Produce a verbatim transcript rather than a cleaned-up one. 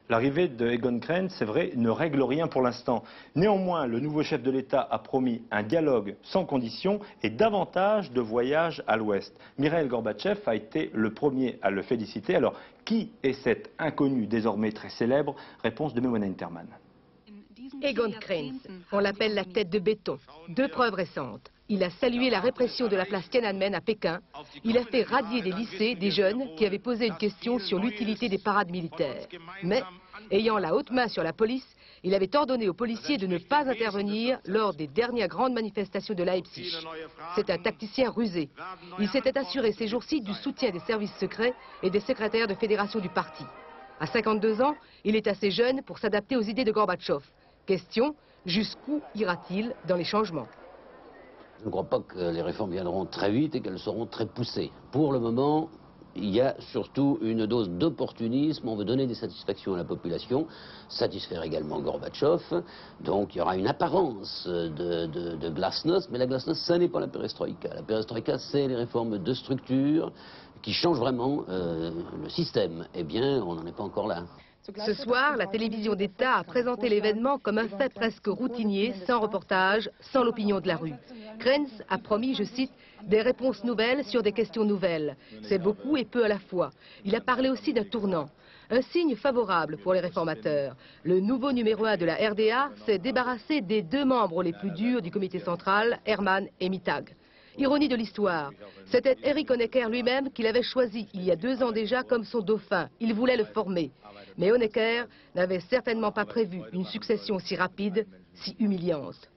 L'arrivée de Egon Krenz, c'est vrai, ne règle rien pour l'instant. Néanmoins, le nouveau chef de l'État a promis un dialogue sans condition et davantage de voyages à l'Ouest. Mikhaïl Gorbatchev a été le premier à le féliciter. Alors, qui est cet inconnu désormais très célèbre? Réponse de Memouna Interman. Egon Krenz, on l'appelle la tête de béton. Deux preuves récentes. Il a salué la répression de la place Tiananmen à Pékin. Il a fait radier des lycées des jeunes qui avaient posé une question sur l'utilité des parades militaires. Mais, ayant la haute main sur la police, il avait ordonné aux policiers de ne pas intervenir lors des dernières grandes manifestations de Leipzig. C'est un tacticien rusé. Il s'était assuré ces jours-ci du soutien des services secrets et des secrétaires de fédération du parti. À cinquante-deux ans, il est assez jeune pour s'adapter aux idées de Gorbatchev. Question, jusqu'où ira-t-il dans les changements? Je ne crois pas que les réformes viendront très vite et qu'elles seront très poussées. Pour le moment, il y a surtout une dose d'opportunisme. On veut donner des satisfactions à la population, satisfaire également Gorbatchev. Donc il y aura une apparence de, de, de glasnost, mais la glasnost, ça n'est pas la perestroïka. La perestroïka, c'est les réformes de structure qui changent vraiment euh, le système. Eh bien, on n'en est pas encore là. Ce soir, la télévision d'État a présenté l'événement comme un fait presque routinier, sans reportage, sans l'opinion de la rue. Krenz a promis, je cite, des réponses nouvelles sur des questions nouvelles. C'est beaucoup et peu à la fois. Il a parlé aussi d'un tournant. Un signe favorable pour les réformateurs. Le nouveau numéro un de la R D A s'est débarrassé des deux membres les plus durs du comité central, Hermann et Mittag. Ironie de l'histoire, c'était Erich Honecker lui-même qu'il avait choisi il y a deux ans déjà comme son dauphin. Il voulait le former. Mais Honecker n'avait certainement pas prévu une succession si rapide, si humiliante.